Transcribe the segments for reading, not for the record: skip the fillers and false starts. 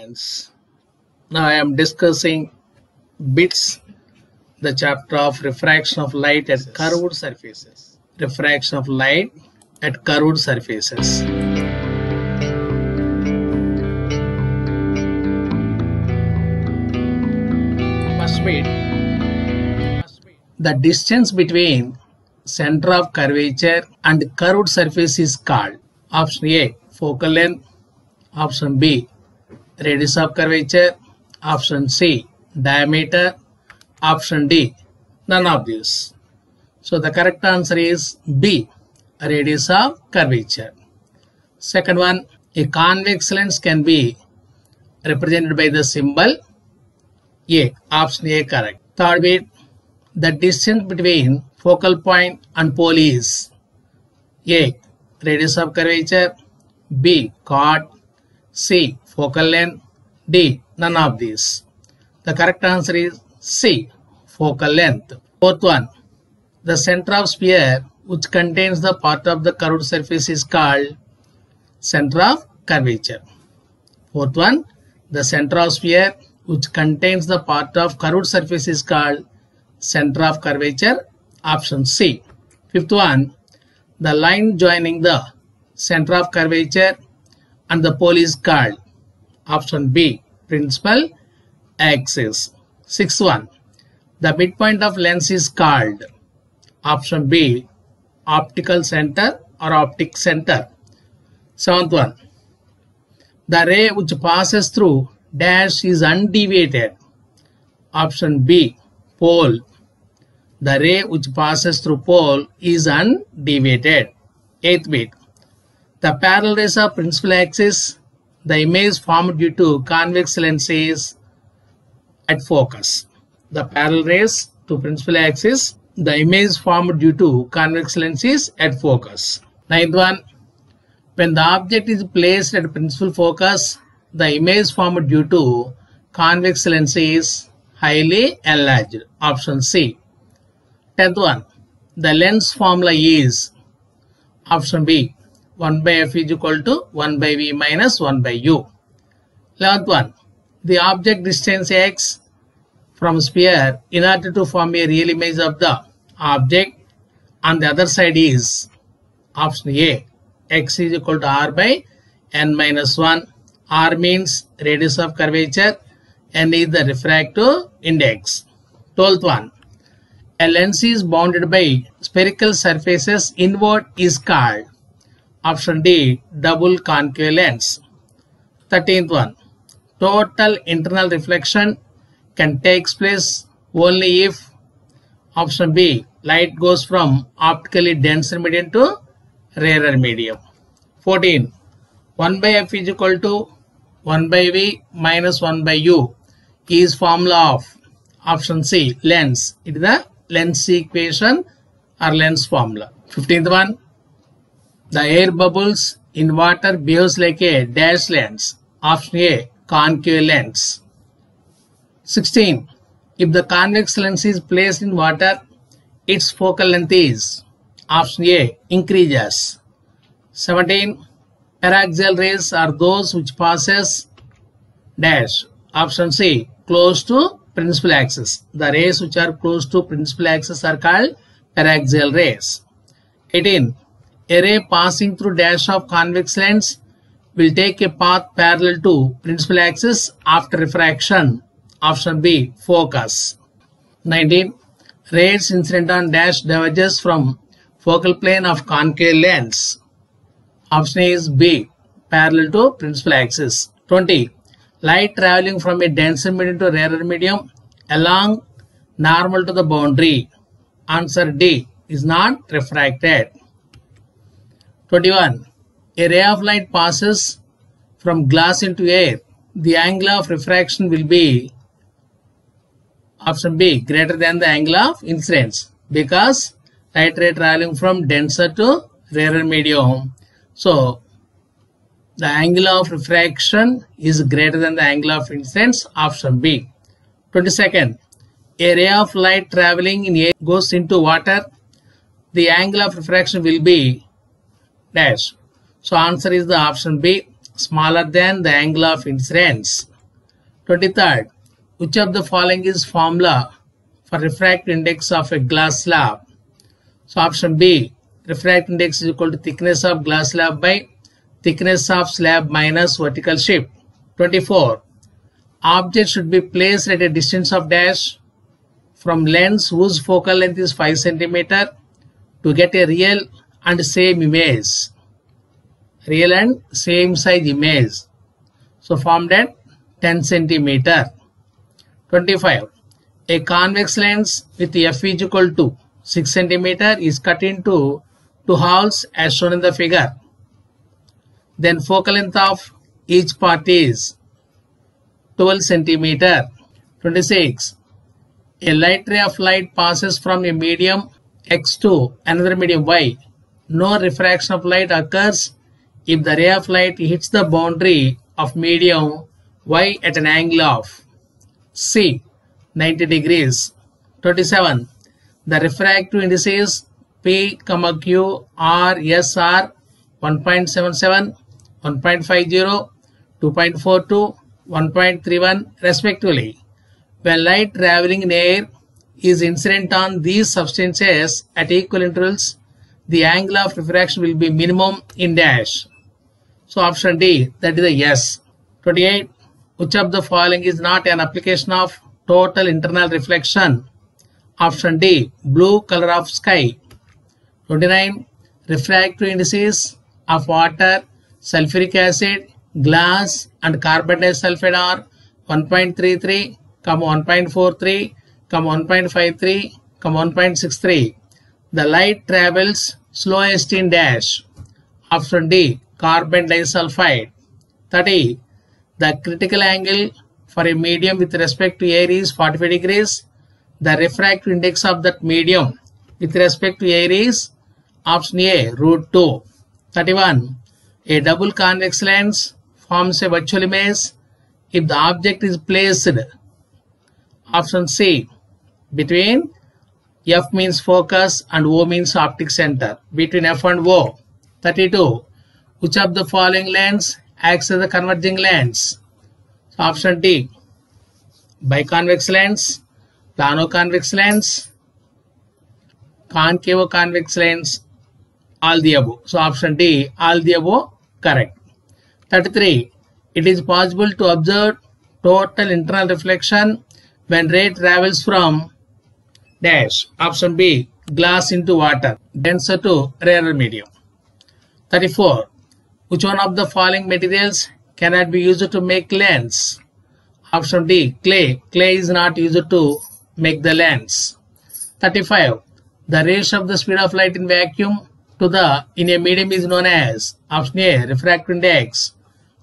students. Now I am discussing bits, the chapter of refraction of light at curved surfaces. Refraction of light at curved surfaces. First bit, the distance between center of curvature and curved surface is called option A, focal length, option B, radius of curvature, option C, diameter, option D, none of these. So the correct answer is B, radius of curvature. Second one, a convex lens can be represented by the symbol A, option A correct. Third bit, the distance between focal point and pole is A, radius of curvature, B, chord, C, focal length, D, none of these. The correct answer is C, focal length. Fourth one, the center of sphere which contains the part of the curved surface is called center of curvature. Fourth one, the center of sphere which contains the part of curved surface is called center of curvature, option C. Fifth one, the line joining the center of curvature and the pole is called option B, principal axis. Sixth one, the midpoint of lens is called option B, optical center or optic center. Seventh one, the ray which passes through dash is undeviated, option B, pole. The ray which passes through pole is undeviated. Eighth bit, the parallel rays of principal axis, the image formed due to convex lens is at focus. The parallel rays to principal axis, the image formed due to convex lens is at focus. Ninth one, when the object is placed at principal focus, the image formed due to convex lens is highly enlarged, option C. 10th one, the lens formula is option B, 1 by f is equal to 1 by v minus 1 by u. 11th one, the object distance x from sphere in order to form a real image of the object on the other side is option A, x is equal to r by n minus 1. R means radius of curvature, n is the refractive index. 12th one, a lens is bounded by spherical surfaces inward is called option D, double concave lens. 13th one, total internal reflection can take place only if option B, light goes from optically denser medium to rarer medium. 14, 1 by f is equal to 1 by v minus 1 by u is formula of option C, lens. It is the lens equation or lens formula. 15th one, the air bubbles in water behaves like a dash lens, option A, concave lens. 16, if the convex lens is placed in water, its focal length is option A, increases. 17, paraxial rays are those which passes dash, option C, close to principal axis. The rays which are close to principal axis are called paraxial rays. 18, a ray passing through dash of convex lens will take a path parallel to principal axis after refraction, option B, focus. 19, rays incident on dash diverges from focal plane of concave lens, option A is B, parallel to principal axis. 20, light traveling from a denser medium to rarer medium along normal to the boundary, answer D, is not refracted. 21, a ray of light passes from glass into air, the angle of refraction will be option B, greater than the angle of incidence, because light ray traveling from denser to rarer medium, so the angle of refraction is greater than the angle of incidence, option B. 22nd, a ray of light traveling in air goes into water, the angle of refraction will be dash. So answer is the option B, smaller than the angle of incidence. 23rd. Which of the following is formula for refractive index of a glass slab? So option B, refractive index is equal to thickness of glass slab by thickness of slab minus vertical shift. 24. Object should be placed at a distance of dash from lens whose focal length is 5 cm to get a real and same image. Real and same size image. So formed at 10 cm. 25. A convex lens with f is equal to 6 cm is cut into two halves as shown in the figure. Then focal length of each part is 12 cm. 26. A light ray of light passes from a medium X to another medium Y. No refraction of light occurs if the ray of light hits the boundary of medium Y at an angle of C 90 degrees. 27. The refractive indices P, Q, R, S are 1.77, 1.50, 2.42, 1.31 respectively. When light traveling in air is incident on these substances at equal intervals, the angle of refraction will be minimum in dash. So option D, that is a yes. 28. Which of the following is not an application of total internal reflection? Option D, blue color of sky. 29. Refractive indices of water, sulfuric acid, glass and carbon disulfide are 1.33, 1.43, 1.53, 1.63. The light travels slowest in dash. Option D, carbon disulfide. 30. The critical angle for a medium with respect to air is 45 degrees. The refractive index of that medium with respect to air is option A, √2. 31. A double convex lens forms a virtual image if the object is placed, option C, between F means focus and O means optic center, between F and O. 32. Which of the following lens acts as a converging lens? So option D, biconvex lens, plano-convex lens, concavo-convex lens, all the above. So option D, all the above, correct. 33. It is possible to observe total internal reflection when ray travels from dash. Option B, glass into water, denser to rarer medium. 34. Which one of the following materials cannot be used to make lens? Option D, clay. Clay is not used to make the lens. 35. The ratio of the speed of light in vacuum to the in a medium is known as option A, refractive index.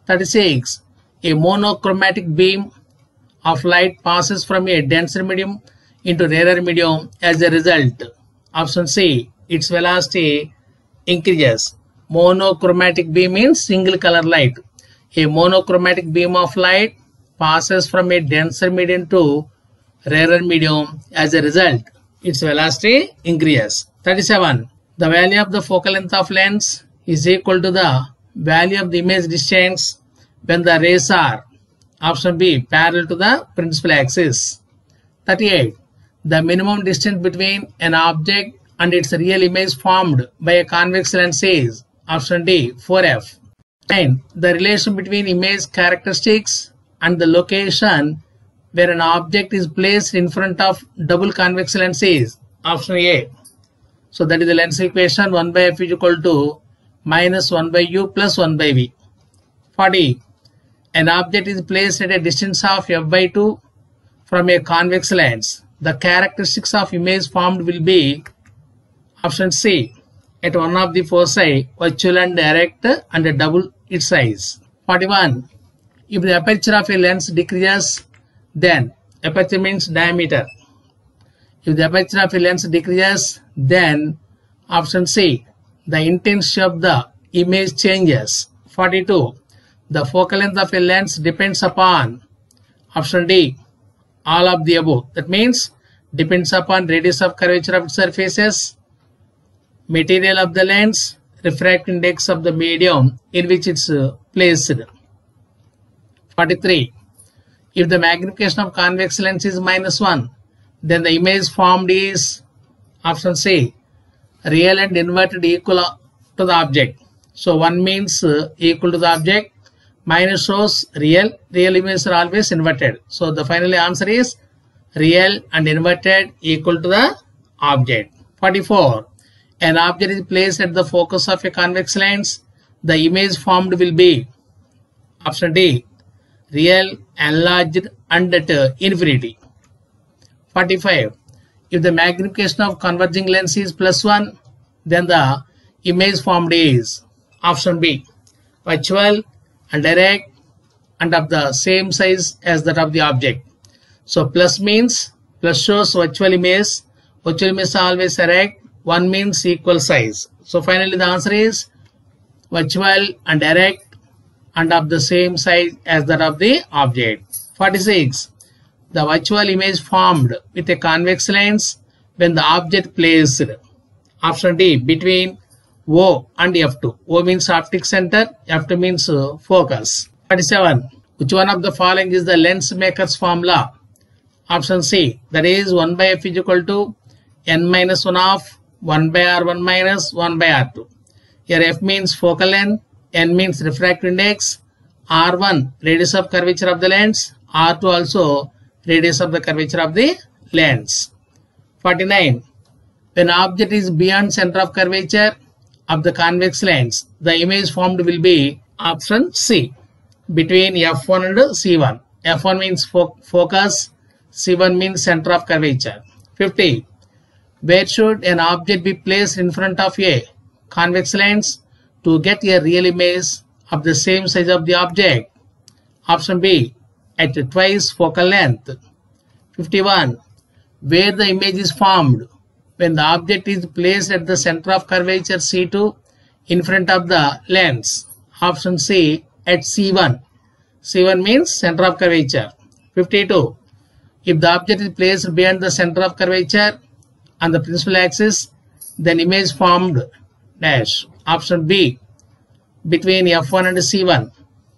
36. A monochromatic beam of light passes from a denser medium into rarer medium. As a result, option C, its velocity increases. Monochromatic beam means single color light. A monochromatic beam of light passes from a denser medium to rarer medium. As a result, its velocity increases. 37. The value of the focal length of lens is equal to the value of the image distance when the rays are, option B, parallel to the principal axis. 38. The minimum distance between an object and its real image formed by a convex lens is, option D, 4f. 9. The relation between image characteristics and the location where an object is placed in front of double convex lens is, option A. So that is the lens equation, 1 by f is equal to minus 1 by u plus 1 by v. 40. An object is placed at a distance of f by 2 from a convex lens. The characteristics of image formed will be, option C, at one of the foci, virtual and direct, and double its size. 41. If the aperture of a lens decreases, then aperture means diameter. If the aperture of a lens decreases, then option C, the intensity of the image changes. 42. The focal length of a lens depends upon, option D, all of the above. That means depends upon radius of curvature of its surfaces, material of the lens, refractive index of the medium in which it's placed. 43. If the magnification of convex lens is -1, then the image formed is option C, real and inverted equal to the object. So 1 means equal to the object, minus shows real images are always inverted. So the final answer is real and inverted equal to the object. 44. An object is placed at the focus of a convex lens. The image formed will be option D, real, enlarged, and at infinity. 45. If the magnification of converging lens is +1, then the image formed is option B, virtual and direct and of the same size as that of the object. So plus means plus shows virtual image. Virtual image is always erect. 1 means equal size. So finally the answer is virtual and erect and of the same size as that of the object. 46. The virtual image formed with a convex lens when the object placed option D, between O and F2. O means optic center, F2 means focus. 47. Which one of the following is the lens maker's formula? Option C, that is 1 by F is equal to n minus 1 of 1 by R1 minus 1 by R2. Here F means focal length, n means refractive index, R1 radius of curvature of the lens, R2 also radius of the curvature of the lens. 49. When object is beyond center of curvature of the convex lens, the image formed will be option C, between F1 and C1. F1 means focus, C1 means center of curvature. 50. Where should an object be placed in front of a convex lens to get a real image of the same size of the object? Option B, at twice focal length. 51. Where the image is formed when the object is placed at the center of curvature C2 in front of the lens. Option C, at C1. C1 means center of curvature. 52. If the object is placed beyond the center of curvature on the principal axis, then image formed dash. Option B, between F1 and C1.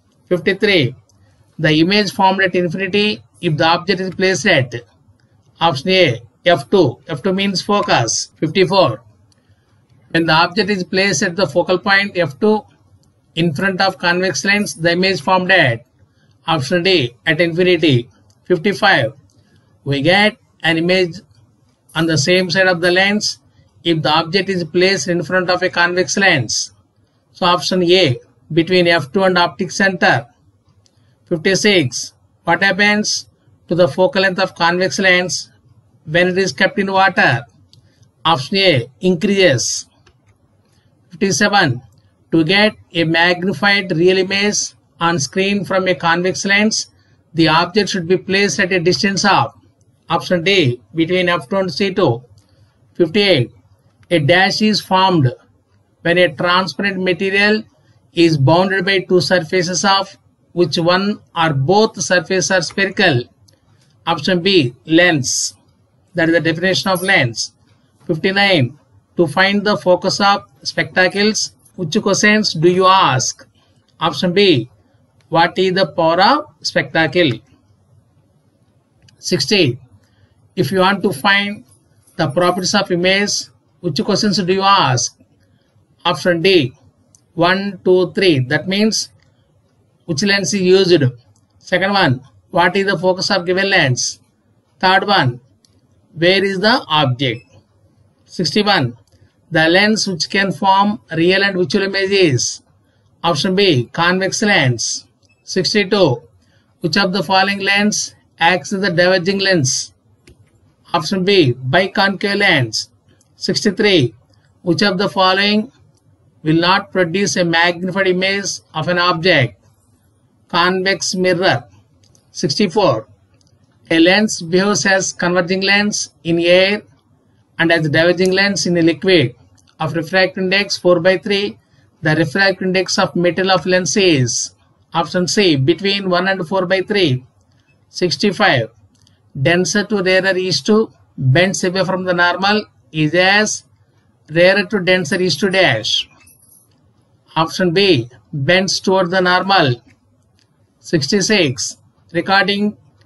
53. The image formed at infinity if the object is placed at option A, F2. F2 means focus. 54. When the object is placed at the focal point F2 in front of convex lens, the image formed at option D, at infinity. 55. We get an image on the same side of the lens if the object is placed in front of a convex lens. So option A, between F2 and optic center. 56. What happens to the focal length of convex lens when it is kept in water? Option A, increases. 57. To get a magnified real image on screen from a convex lens, the object should be placed at a distance of option D, between F2 and C2. 58. A dash is formed when a transparent material is bounded by two surfaces of which one or both surfaces are spherical. Option B, lens. That is the definition of lens. 59. To find the focus of spectacles, which questions do you ask? Option B, what is the power of spectacle? 60. If you want to find the properties of image, which questions do you ask? Option D, 1, 2, 3. That means which lens is used. Second one, what is the focus of given lens? Third one, where is the object? 61. The lens which can form real and virtual images. Option B, convex lens. 62. Which of the following lens acts as the diverging lens? Option B, biconcave lens. 63. Which of the following will not produce a magnified image of an object? Convex mirror. 64. A lens behaves as converging lens in air and as diverging lens in a liquid. Of refractive index 4/3, the refractive index of metal of lens is option C, between 1 and 4/3. 65. Denser to rarer is to bends away from the normal is as rarer to denser is to dash. Option B, bends toward the normal. 66. Recording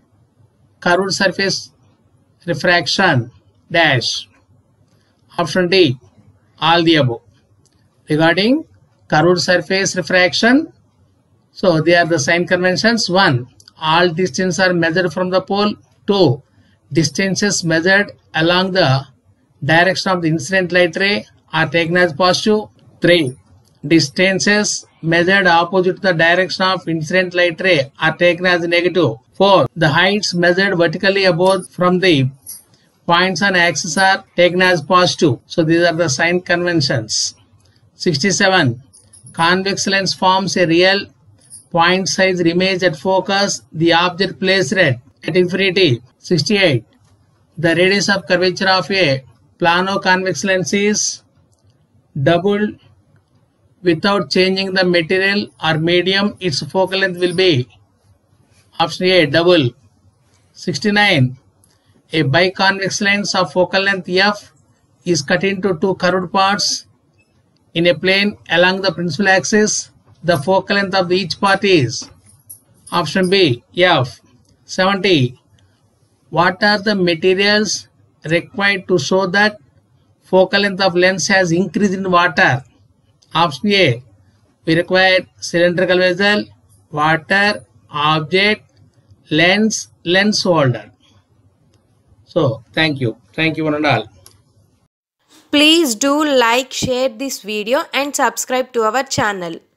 curved surface refraction dash. Option D, all the above. Regarding curved surface refraction, so they are the sign conventions. 1. All distances are measured from the pole. 2. Distances measured along the direction of the incident light ray are taken as positive. 3. Distances measured opposite to the direction of incident light ray are taken as negative. 4. The heights measured vertically above from the points on axis are taken as positive. So these are the sign conventions. 67. Convex lens forms a real point size image at focus. The object placed at infinity. 68. The radius of curvature of a plano-convex lens is doubled without changing the material or medium. Its focal length will be option A, double. 69. A biconvex lens of focal length f is cut into two curved parts in a plane along the principal axis. The focal length of each part is option B, f. 70. What are the materials required to show that focal length of lens has increased in water? Option A, we require cylindrical vessel, water, object, lens, lens holder. So, thank you. Thank you one and all. Please do like, share this video and subscribe to our channel.